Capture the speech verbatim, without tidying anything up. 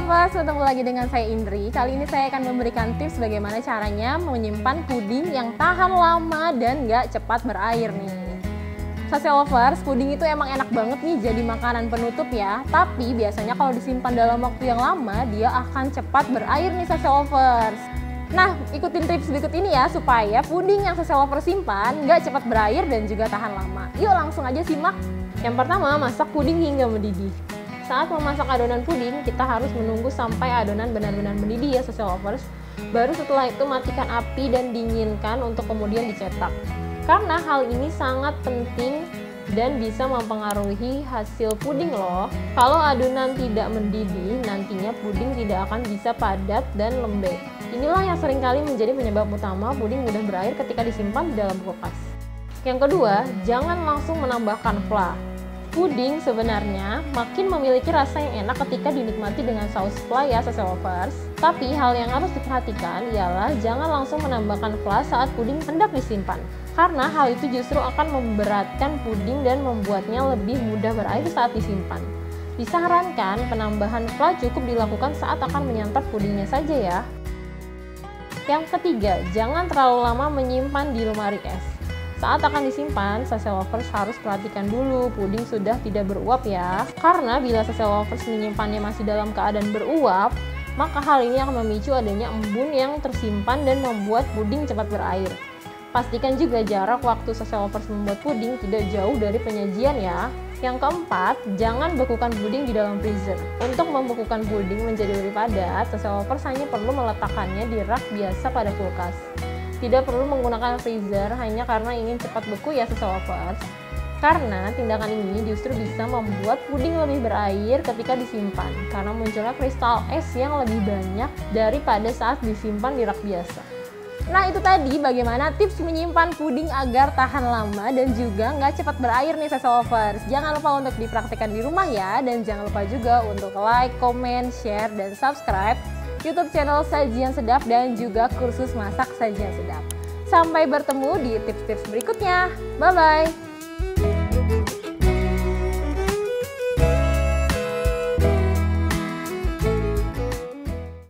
Lovers, ketemu lagi dengan saya Indri. Kali ini saya akan memberikan tips bagaimana caranya menyimpan puding yang tahan lama dan nggak cepat berair nih. Sase Lovers, puding itu emang enak banget nih jadi makanan penutup ya. Tapi biasanya kalau disimpan dalam waktu yang lama, dia akan cepat berair nih Sase Lovers. Nah, ikutin tips berikut ini ya supaya puding yang Sase Lovers simpan nggak cepat berair dan juga tahan lama. Yuk langsung aja simak. Yang pertama, masak puding hingga mendidih. Saat memasak adonan puding, kita harus menunggu sampai adonan benar-benar mendidih ya Sase Lovers. Baru setelah itu matikan api dan dinginkan untuk kemudian dicetak. Karena hal ini sangat penting dan bisa mempengaruhi hasil puding loh. Kalau adonan tidak mendidih, nantinya puding tidak akan bisa padat dan lembek. Inilah yang seringkali menjadi penyebab utama puding mudah berair ketika disimpan di dalam kulkas. Yang kedua, jangan langsung menambahkan fla. Puding sebenarnya makin memiliki rasa yang enak ketika dinikmati dengan saus fla ya Sase Lovers. Tapi hal yang harus diperhatikan ialah jangan langsung menambahkan fla saat puding hendak disimpan. Karena hal itu justru akan memberatkan puding dan membuatnya lebih mudah berair saat disimpan. Disarankan penambahan fla cukup dilakukan saat akan menyantap pudingnya saja ya. Yang ketiga, jangan terlalu lama menyimpan di lemari es. Saat akan disimpan, Sase Lovers harus perhatikan dulu puding sudah tidak beruap ya. Karena bila Sase Lovers menyimpannya masih dalam keadaan beruap, maka hal ini akan memicu adanya embun yang tersimpan dan membuat puding cepat berair. Pastikan juga jarak waktu Sase Lovers membuat puding tidak jauh dari penyajian ya. Yang keempat, jangan bekukan puding di dalam freezer. Untuk membekukan puding menjadi lebih padat, Sase Lovers hanya perlu meletakkannya di rak biasa pada kulkas. Tidak perlu menggunakan freezer hanya karena ingin cepat beku ya Sase Lovers. Karena tindakan ini justru bisa membuat puding lebih berair ketika disimpan karena munculnya kristal es yang lebih banyak daripada saat disimpan di rak biasa. Nah itu tadi bagaimana tips menyimpan puding agar tahan lama dan juga nggak cepat berair nih Sase Lovers. Jangan lupa untuk dipraktikkan di rumah ya, dan jangan lupa juga untuk like, comment, share, dan subscribe YouTube channel Sajian Sedap dan juga kursus masak Sajian Sedap. Sampai bertemu di tips-tips berikutnya. Bye-bye!